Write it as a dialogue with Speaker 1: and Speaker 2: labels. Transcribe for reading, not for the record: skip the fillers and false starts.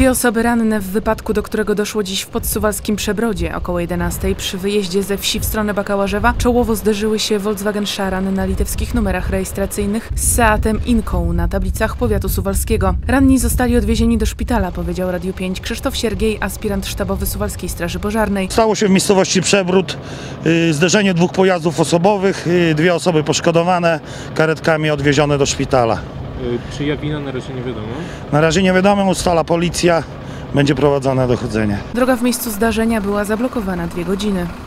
Speaker 1: Dwie osoby ranne w wypadku, do którego doszło dziś w podsuwalskim Przebrodzie. Około 11 przy wyjeździe ze wsi w stronę Bakałarzewa czołowo zderzyły się Volkswagen Szaran na litewskich numerach rejestracyjnych z Seatem Inką na tablicach powiatu suwalskiego. Ranni zostali odwiezieni do szpitala, powiedział Radiu 5 Krzysztof Siergiej, aspirant sztabowy Suwalskiej Straży Pożarnej.
Speaker 2: Stało się w miejscowości Przebród zderzenie dwóch pojazdów osobowych, dwie osoby poszkodowane, karetkami odwiezione do szpitala.
Speaker 3: Czyja wina na razie nie wiadomo?
Speaker 2: Na razie nie wiadomo, ustala policja, będzie prowadzone dochodzenie.
Speaker 1: Droga w miejscu zdarzenia była zablokowana 2 godziny.